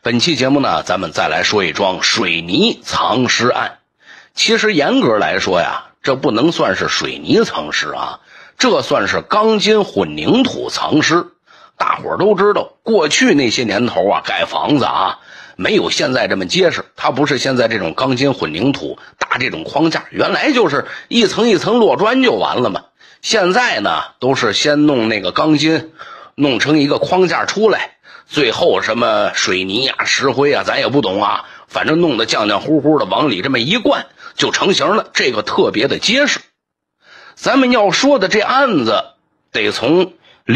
本期节目呢，咱们再来说一桩水泥藏尸案。其实严格来说呀，这不能算是水泥藏尸啊，这算是钢筋混凝土藏尸。大伙儿都知道，过去那些年头啊，盖房子啊，没有现在这么结实，它不是现在这种钢筋混凝土搭这种框架，原来就是一层一层摞砖就完了嘛。现在呢，都是先弄那个钢筋，弄成一个框架出来，最后什么水泥啊、石灰啊，咱也不懂啊，反正弄得浆浆糊糊的，往里这么一灌就成型了，这个特别的结实。咱们要说的这案子得从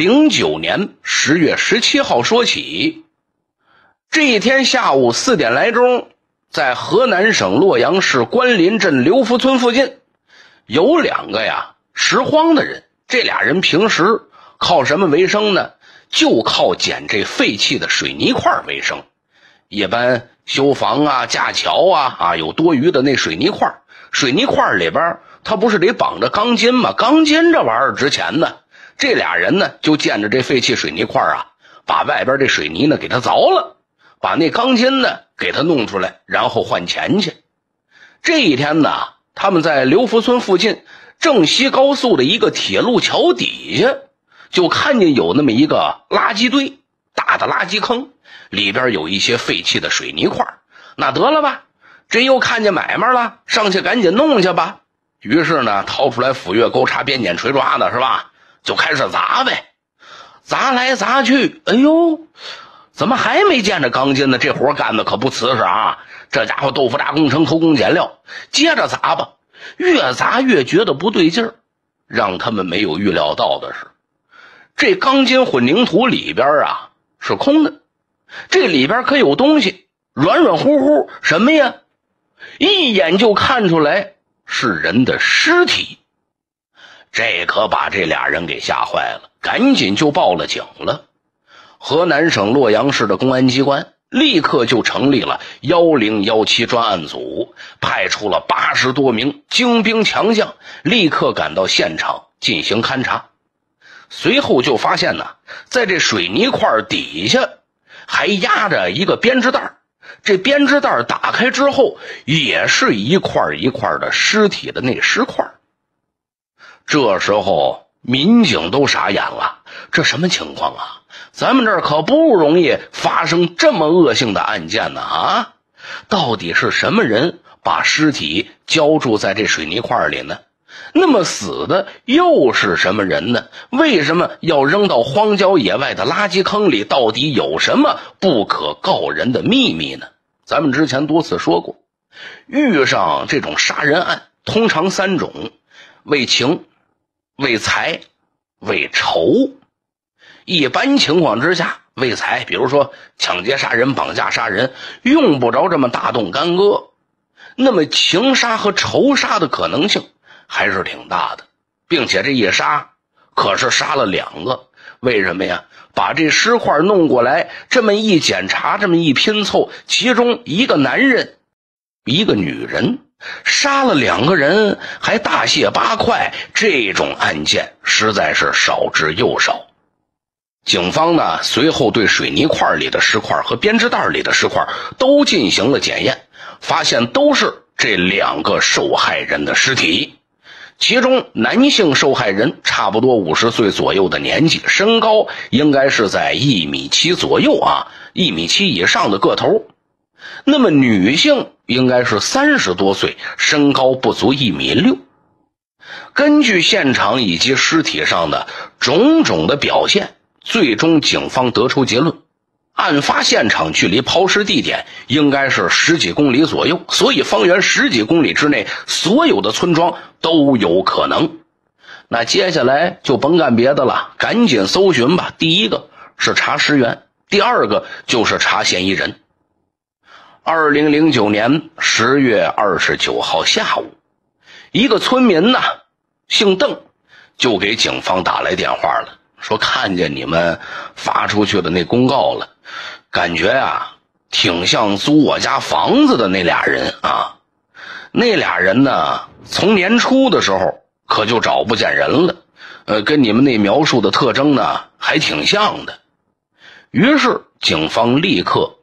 09年10月17号说起。这一天下午4点来钟，在河南省洛阳市关林镇刘福村附近，有两个拾荒的人。这俩人平时靠什么为生呢？就靠捡这废弃的水泥块为生。一般修房啊、架桥啊，有多余的那水泥块，水泥块里边它不是得绑着钢筋吗？钢筋这玩意儿值钱呢。这俩人呢就见着这废弃水泥块啊，把外边这水泥呢给它凿了，把那钢筋呢给它弄出来，然后换钱去。这一天呢，他们在刘福村附近郑西高速的一个铁路桥底下，就看见有那么一个垃圾堆，大的垃圾坑，里边有一些废弃的水泥块。那得了吧，这又看见买卖了，上去赶紧弄去吧。于是呢，掏出来斧钺钩叉鞭锏锤抓的是吧，就开始砸呗。砸来砸去，哎呦，怎么还没见着钢筋呢？这活干的可不瓷实啊，这家伙豆腐渣工程偷工减料。接着砸吧，越砸越觉得不对劲儿。让他们没有预料到的是，这钢筋混凝土里边是空的，这里边可有东西，软软乎乎，什么呀？一眼就看出来是人的尸体。这可把这俩人给吓坏了，赶紧就报了警了。河南省洛阳市的公安机关立刻就成立了1017专案组，派出了80多名精兵强将，立刻赶到现场进行勘查。随后就发现在这水泥块底下还压着一个编织袋，这编织袋打开之后，也是一块一块的尸体的那尸块。这时候民警都傻眼了，这什么情况啊？咱们这儿可不容易发生这么恶性的案件呢啊！到底是什么人把尸体浇筑在这水泥块里呢？那么死的又是什么人呢？为什么要扔到荒郊野外的垃圾坑里？到底有什么不可告人的秘密呢？咱们之前多次说过，遇上这种杀人案通常3种：为情、为财、为仇。一般情况之下，为财，比如说抢劫杀人、绑架杀人，用不着这么大动干戈。那么情杀和仇杀的可能性还是挺大的，并且这一杀可是杀了2个。为什么呀？把这尸块弄过来，这么一检查，这么一拼凑，其中一个男人一个女人，杀了2个人还大卸8块，这种案件实在是少之又少。警方呢，随后对水泥块里的尸块和编织袋里的尸块都进行了检验，发现都是这2个受害人的尸体。其中男性受害人差不多50岁左右的年纪，身高应该是在1.7米左右1.7米以上的个头。那么女性应该是30多岁，身高不足1.6米。根据现场以及尸体上的种种的表现，最终警方得出结论，案发现场距离抛尸地点应该是10几公里左右，所以方圆10几公里之内所有的村庄都有可能。那接下来就甭干别的了，赶紧搜寻吧。第一个是查尸源，第二个就是查嫌疑人。2009年10月29号下午，一个村民姓邓，就给警方打来电话了，说看见你们发出去的那公告了，感觉挺像租我家房子的那俩人啊。那俩人呢，从年初的时候可就找不见人了，跟你们那描述的特征呢还挺像的。于是警方立刻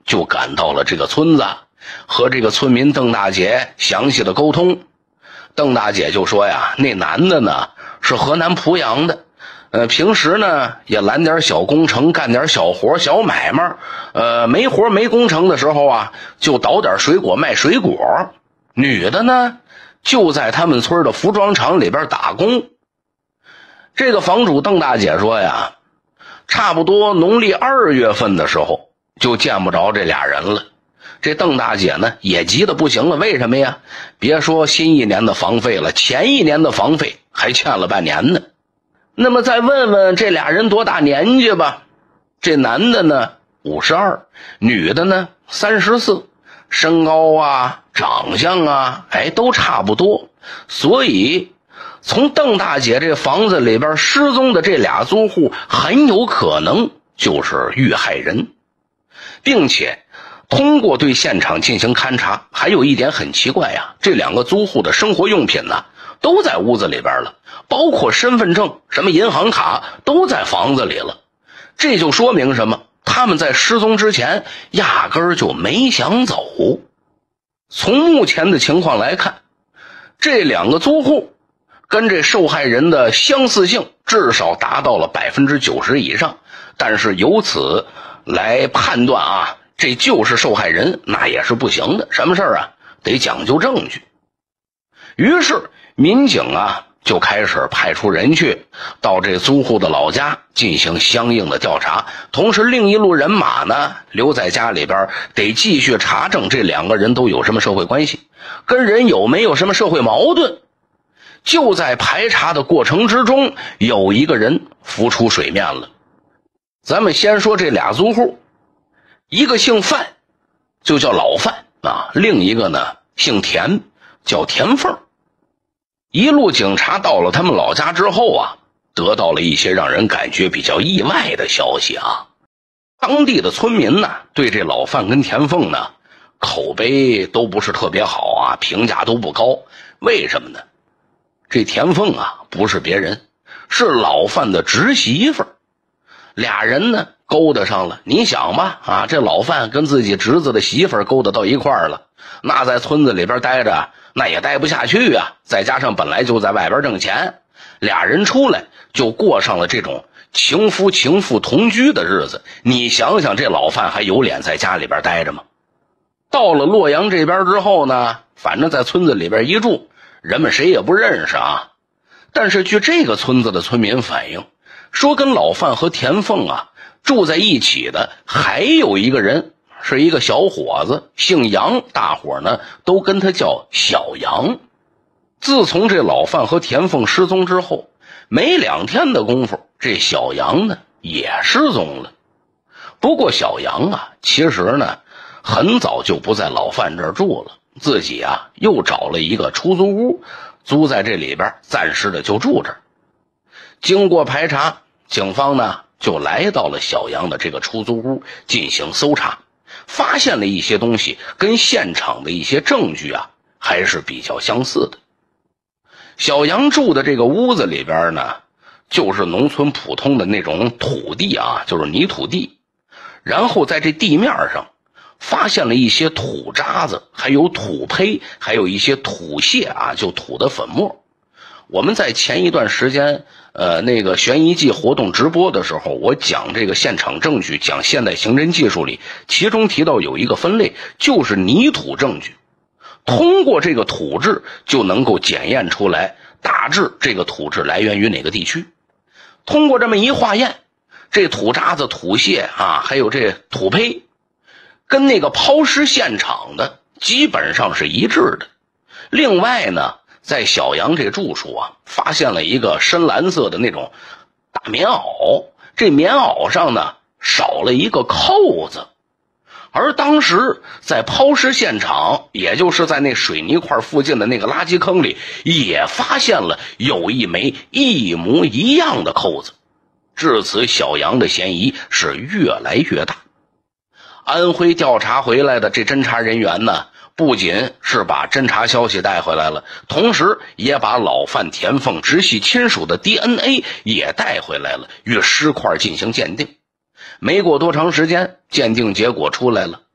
就赶到了这个村子，和这个村民邓大姐详细的沟通。邓大姐就说呀，那男的呢是河南濮阳的，平时呢也揽点小工程，干点小活小买卖，没活没工程的时候啊，就倒点水果卖水果。女的呢就在他们村的服装厂里边打工。这个房主邓大姐说呀，差不多农历2月份的时候就见不着这俩人了。这邓大姐呢也急得不行了，为什么呀？别说新一年的房费了，前一年的房费还欠了半年呢。那么再问问这俩人多大年纪吧。这男的呢52，女的呢34，身高啊长相啊都差不多。所以从邓大姐这房子里边失踪的这俩租户很有可能就是遇害人。并且通过对现场进行勘查，还有一点很奇怪呀，这两个租户的生活用品呢都在屋子里边了，包括身份证什么银行卡都在房子里了。这就说明什么？他们在失踪之前压根儿就没想走。从目前的情况来看，这两个租户跟这受害人的相似性至少达到了90%以上，但是由此来判断啊这就是受害人那也是不行的，什么事儿啊得讲究证据。于是民警啊就开始派出人去到这租户的老家进行相应的调查，同时另一路人马呢留在家里边，得继续查证这两个人都有什么社会关系，跟人有没有什么社会矛盾。就在排查的过程之中，有一个人浮出水面了。咱们先说这俩租户，一个姓范，就叫老范啊，另一个呢姓田，叫田凤。一路警察到了他们老家之后啊，得到了一些让人感觉比较意外的消息啊。当地的村民呢对这老范跟田凤呢口碑都不是特别好啊，评价都不高。为什么呢？这田凤啊不是别人，是老范的侄媳妇儿。俩人呢勾搭上了。你想吧啊，这老范跟自己侄子的媳妇儿勾搭到一块儿了，那在村子里边待着那也待不下去啊，再加上本来就在外边挣钱，俩人出来就过上了这种情夫情妇同居的日子。你想想这老范还有脸在家里边待着吗？到了洛阳这边之后呢，反正在村子里边一住，人们谁也不认识啊。但是据这个村子的村民反映，说跟老范和田凤啊住在一起的还有一个人，是一个小伙子，姓杨，大伙呢都跟他叫小杨。自从这老范和田凤失踪之后，没2天的功夫，这小杨呢也失踪了。不过小杨啊其实呢很早就不在老范这儿住了，自己啊又找了一个出租屋，租在这里边，暂时的就住这儿。经过排查，警方呢就来到了小杨的这个出租屋进行搜查，发现了一些东西跟现场的一些证据啊还是比较相似的。小杨住的这个屋子里边呢，就是农村普通的那种土地啊，就是泥土地。然后在这地面上发现了一些土渣子，还有土坯，还有一些土屑啊，就土的粉末。我们在前一段时间那个悬疑记活动直播的时候，我讲这个现场证据，讲现代刑侦技术里，其中提到有一个分类，就是泥土证据。通过这个土质就能够检验出来大致这个土质来源于哪个地区。通过这么一化验，这土渣子土屑啊，还有这土坯跟那个抛尸现场的基本上是一致的。另外呢，在小杨这住处啊，发现了一个深蓝色的那种大棉袄，这棉袄上呢少了一个扣子。而当时在抛尸现场，也就是在那水泥块附近的那个垃圾坑里，也发现了有一枚一模一样的扣子。至此小杨的嫌疑是越来越大。安徽调查回来的这侦查人员呢，不仅是把侦查消息带回来了，同时也把老范田凤直系亲属的 DNA 也带回来了，与尸块进行鉴定。没过多长时间，鉴定结果出来了，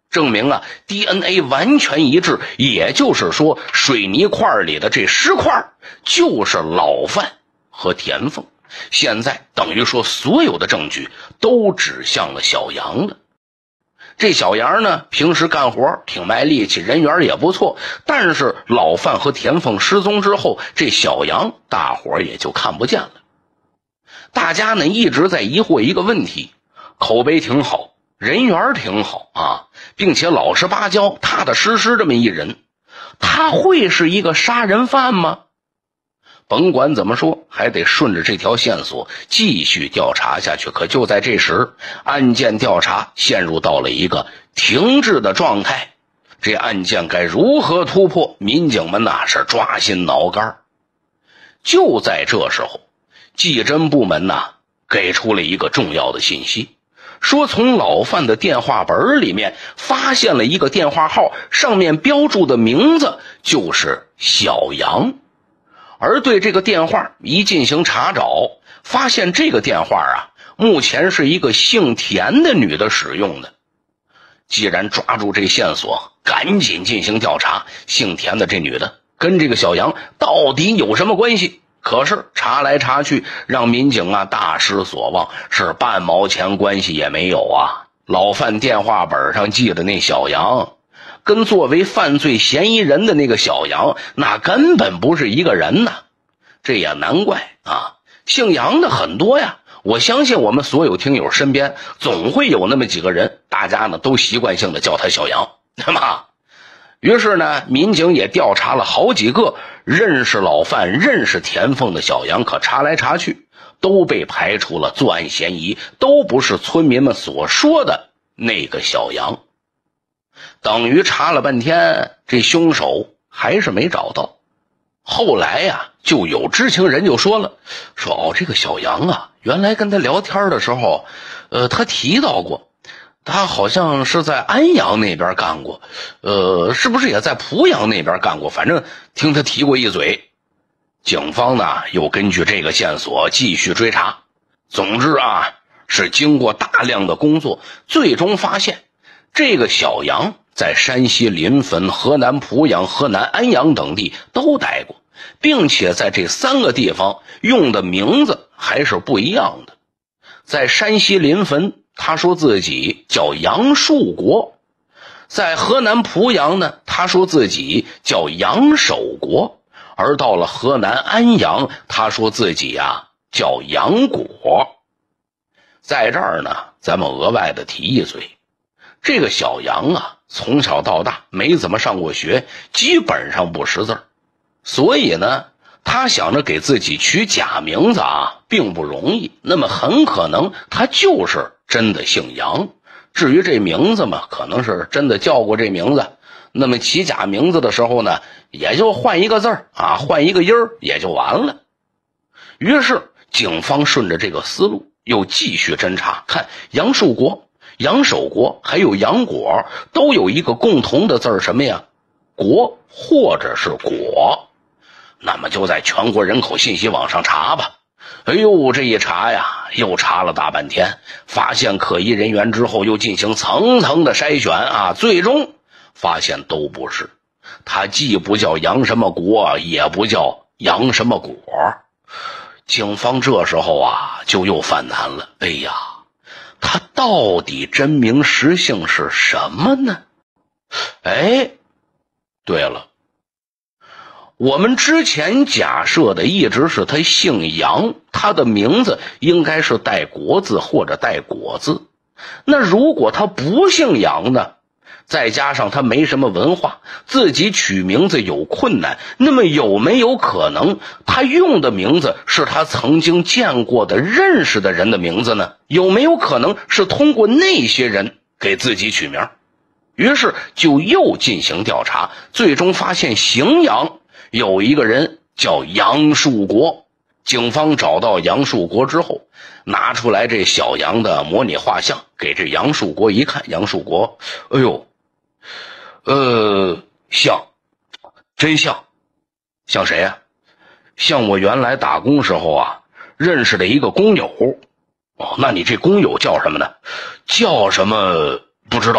证明啊 DNA 完全一致，也就是说水泥块里的这尸块就是老范和田凤。现在等于说所有的证据都指向了小杨了。这小杨呢，平时干活挺卖力气，人缘也不错，但是老范和田凤失踪之后，这小杨大伙也就看不见了。大家呢一直在疑惑一个问题，口碑挺好，人缘挺好啊，并且老实巴交，踏踏实实这么一人，他会是一个杀人犯吗？甭管怎么说，还得顺着这条线索继续调查下去。可就在这时，案件调查陷入到了一个停滞的状态。这案件该如何突破？民警们是抓心挠肝。就在这时候，技侦部门给出了一个重要的信息，说从老范的电话本里面发现了一个电话号，上面标注的名字就是小杨。而对这个电话一进行查找，发现这个电话目前是一个姓田的女的使用的。既然抓住这线索，赶紧进行调查，姓田的这女的跟这个小杨到底有什么关系？可是查来查去，让民警大失所望，是半毛钱关系也没有啊！老范电话本上记的那小杨，跟作为犯罪嫌疑人的那个小杨，那根本不是一个人呐。这也难怪姓杨的很多呀。我相信我们所有听友身边总会有那么几个人，大家都习惯性的叫他小杨，对吗？于是呢，民警也调查了好几个认识老范、认识田凤的小杨，可查来查去都被排除了作案嫌疑，都不是村民们所说的那个小杨。等于查了半天，这凶手还是没找到。后来就有知情人就说了，说这个小杨原来跟他聊天的时候，他提到过，他好像是在安阳那边干过，是不是也在濮阳那边干过？反正听他提过一嘴。警方又根据这个线索继续追查。总之是经过大量的工作，最终发现这个小杨在山西临汾、河南濮阳、河南安阳等地都待过，并且在这3个地方用的名字还是不一样的。在山西临汾，他说自己叫杨树国；在河南濮阳呢，他说自己叫杨守国；而到了河南安阳，他说自己叫杨果。在这儿呢，咱们额外的提一嘴，这个小杨从小到大没怎么上过学，基本上不识字，所以呢，他想着给自己取假名字并不容易，那么很可能他就是真的姓杨。至于这名字嘛，可能是真的叫过这名字，那么起假名字的时候呢，也就换一个字换一个音也就完了。于是警方顺着这个思路又继续侦查，看杨树国、杨守国还有杨果都有一个共同的字什么呀？国或者是果。那么就在全国人口信息网上查吧。哎呦，这一查又查了大半天，发现可疑人员之后，又进行层层的筛选最终发现都不是。他既不叫杨什么国，也不叫杨什么果。警方这时候就又犯难了。哎呀，他到底真名实姓是什么呢？对了，我们之前假设的一直是他姓杨，他的名字应该是带国字或者带果字。那如果他不姓杨呢？再加上他没什么文化，自己取名字有困难，那么有没有可能他用的名字是他曾经见过的、认识的人的名字呢？有没有可能是通过那些人给自己取名？于是就又进行调查，最终发现荥阳有一个人叫杨树国。警方找到杨树国之后，拿出来这小杨的模拟画像给这杨树国一看，杨树国像，真像。像谁呀？像我原来打工时候认识的一个工友。那你这工友叫什么呢？叫什么不知道，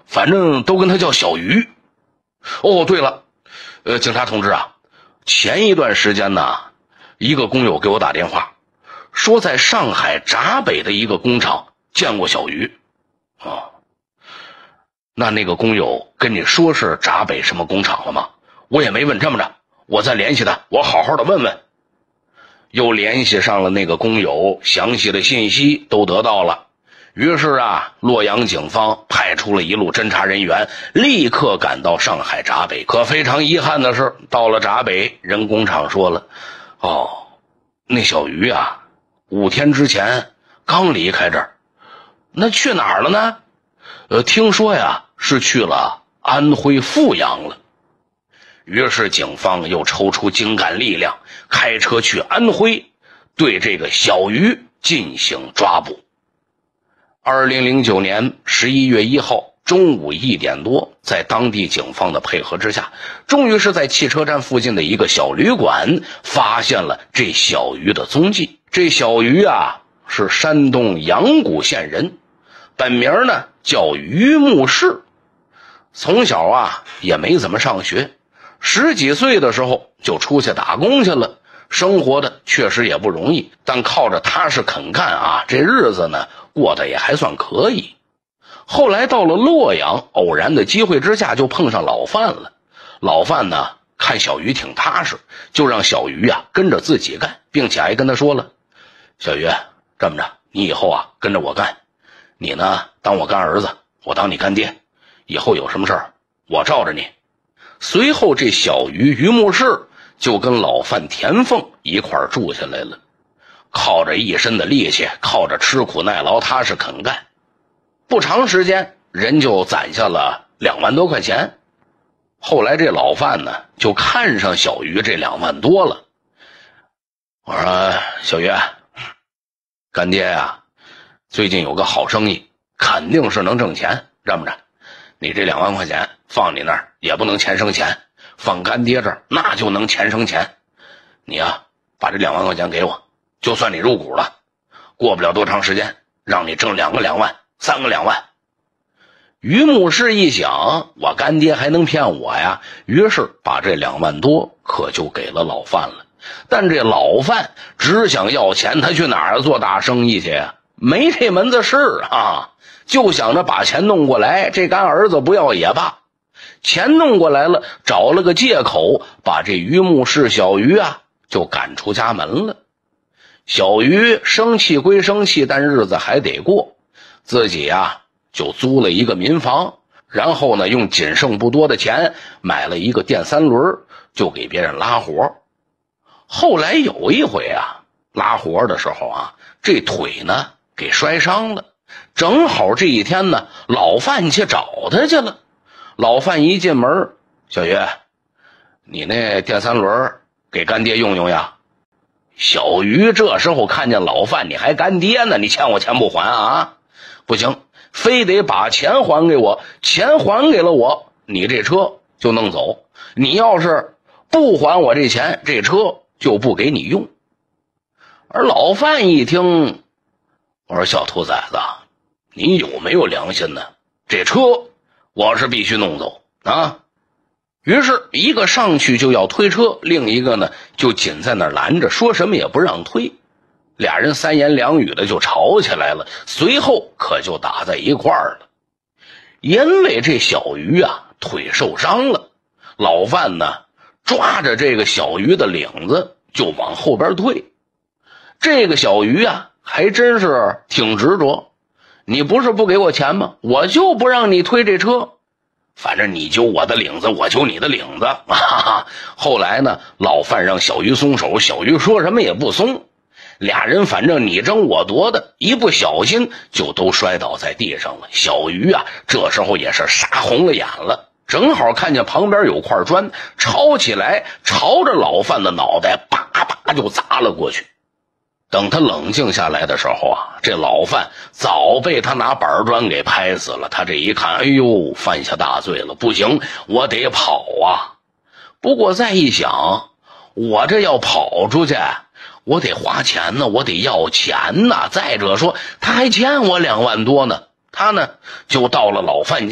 反正都跟他叫小鱼。哦，对了，警察同志啊，前一段时间呢，一个工友给我打电话，说在上海闸北的一个工厂见过小鱼。哦，那个工友跟你说是闸北什么工厂了吗？我也没问，这么着，我再联系他，我好好的问问。又联系上了那个工友，详细的信息都得到了。于是啊，洛阳警方派出了一路侦查人员，立刻赶到上海闸北。可非常遗憾的是，到了闸北，人工厂说了，哦，那小鱼啊，5天之前刚离开这儿。那去哪儿了呢？听说呀，是去了安徽阜阳了。于是警方又抽出精干力量，开车去安徽，对这个小鱼进行抓捕。2009年11月1号中午1点多，在当地警方的配合之下，终于是在汽车站附近的一个小旅馆发现了这小鱼的踪迹。这小鱼啊，是山东阳谷县人，本名呢叫于木氏。从小啊也没怎么上学，10几岁的时候就出去打工去了，生活的确实也不容易，但靠着踏实肯干啊，这日子呢过得也还算可以。后来到了洛阳，偶然的机会之下就碰上老范了。老范呢看小鱼挺踏实，就让小鱼啊跟着自己干，并且还跟他说了，小鱼，这么着，你以后啊跟着我干，你呢当我干儿子，我当你干爹，以后有什么事儿我罩着你。随后这小鱼于木氏就跟老范田凤一块儿住下来了，靠着一身的力气，靠着吃苦耐劳踏实肯干，不长时间人就攒下了2万多块钱。后来这老范呢就看上小鱼这2万多了。我说，小鱼，干爹呀，最近有个好生意，肯定是能挣钱，这么着，你这2万块钱放你那儿也不能钱生钱，放干爹这儿那就能钱生钱。你啊把这2万块钱给我，就算你入股了，过不了多长时间让你挣2个2万3个2万。于木氏一想，我干爹还能骗我呀，于是把这2万多可就给了老范了。但这老范只想要钱，他去哪儿做大生意去呀？没这门子事啊，就想着把钱弄过来，这干儿子不要也罢。钱弄过来了，找了个借口，把这于木氏小鱼啊就赶出家门了。小鱼生气归生气，但日子还得过，自己啊就租了一个民房，然后呢用仅剩不多的钱买了一个电3轮，就给别人拉活。后来有一回啊，拉活的时候啊，这腿呢给摔伤了，正好这一天呢老范去找他去了。老范一进门，小鱼，你那电3轮给干爹用用呀。小鱼这时候看见老范，你还干爹呢，你欠我钱不还啊？不行，非得把钱还给我，钱还给了我，你这车就弄走，你要是不还我这钱，这车就不给你用。而老范一听，我说，小兔崽子，你有没有良心呢？这车我是必须弄走啊！于是一个上去就要推车，另一个呢就紧在那儿拦着，说什么也不让推。俩人3言2语的就吵起来了，随后可就打在一块儿了。因为这小鱼啊腿受伤了，老范呢抓着这个小鱼的领子就往后边推。这个小鱼啊还真是挺执着，你不是不给我钱吗？我就不让你推这车，反正你揪我的领子，我揪你的领子。后来呢，老范让小鱼松手，小鱼说什么也不松，俩人反正你争我夺的，一不小心就都摔倒在地上了。小鱼啊这时候也是杀红了眼了，正好看见旁边有块砖，抄起来朝着老范的脑袋叭叭就砸了过去。等他冷静下来的时候啊，这老范早被他拿板砖给拍死了。他这一看，哎呦，犯下大罪了，不行，我得跑啊。不过再一想，我这要跑出去，我得花钱呢，我得要钱呢。再者说，他还欠我2万多呢。他呢就到了老范家，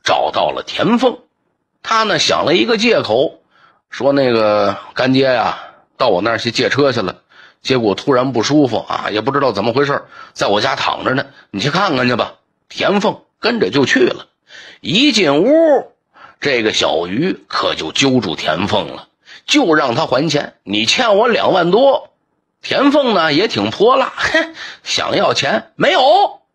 找到了田凤。他呢想了一个借口，说那个干爹呀到我那儿去借车去了，结果突然不舒服啊，也不知道怎么回事，在我家躺着呢，你去看看去吧。田凤跟着就去了。一进屋，这个小鱼可就揪住田凤了，就让他还钱，你欠我2万多。田凤呢也挺泼辣，想要钱没有？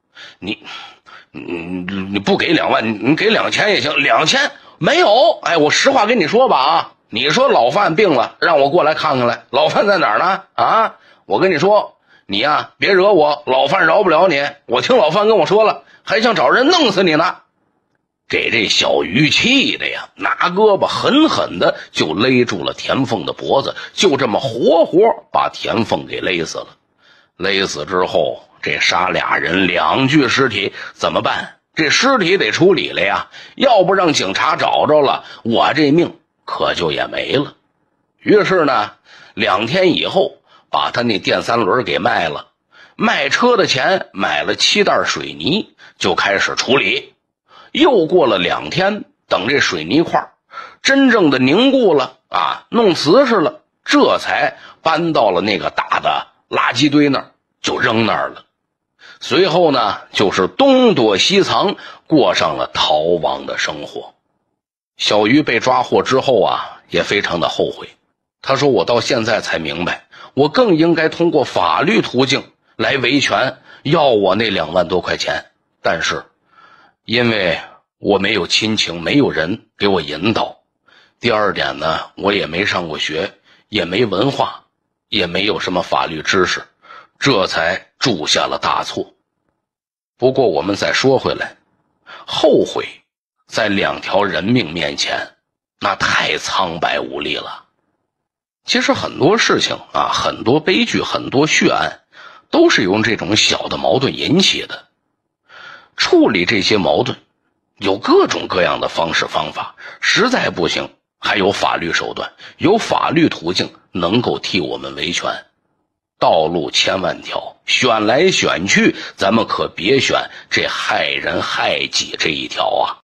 你不给2万，你给2000也行，2000没有。哎，我实话跟你说吧啊，你说老范病了，让我过来看看来，老范在哪儿呢？啊，我跟你说，你呀别惹我，老范饶不了你。我听老范跟我说了，还想找人弄死你呢。给这小鱼气的呀，拿胳膊狠狠的就勒住了田凤的脖子，就这么活活把田凤给勒死了。勒死之后，这杀俩人2具尸体怎么办？这尸体得处理了呀，要不让警察找着了，我这命可就也没了。于是呢，2天以后把他那电3轮给卖了，卖车的钱买了7袋水泥，就开始处理。又过了2天，等这水泥块真正的凝固了啊，弄瓷实了，这才搬到了那个大的垃圾堆那儿，就扔那儿了。随后呢，就是东躲西藏，过上了逃亡的生活。小鱼被抓获之后啊，也非常的后悔。他说：“我到现在才明白，我更应该通过法律途径来维权，要我那2万多块钱。但是，因为我没有亲情，没有人给我引导。第二点呢，我也没上过学，也没文化，也没有什么法律知识，这才铸下了大错。不过我们再说回来，后悔在2条人命面前，那太苍白无力了。其实很多事情啊，很多悲剧，很多血案，都是由这种小的矛盾引起的。处理这些矛盾，有各种各样的方式方法，实在不行，还有法律手段，有法律途径能够替我们维权。道路千万条，选来选去，咱们可别选这害人害己这一条啊。